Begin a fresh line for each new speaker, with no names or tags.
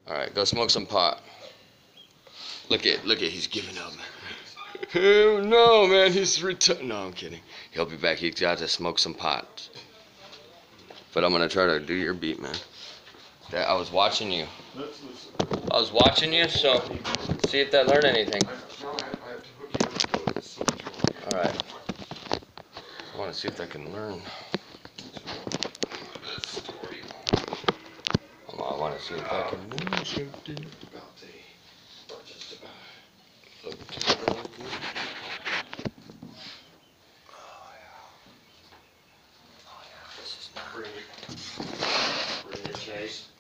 All right, go smoke some pot. Look at, he's giving up. Hell no, man, he's No, I'm kidding. He'll be back. He's got to smoke some pot. But I'm gonna try to do your beat, man. I was watching you. I was watching you, so see if that learned anything. All right. I want to see if I can learn. I want to see if I can learn something.
Bring your case.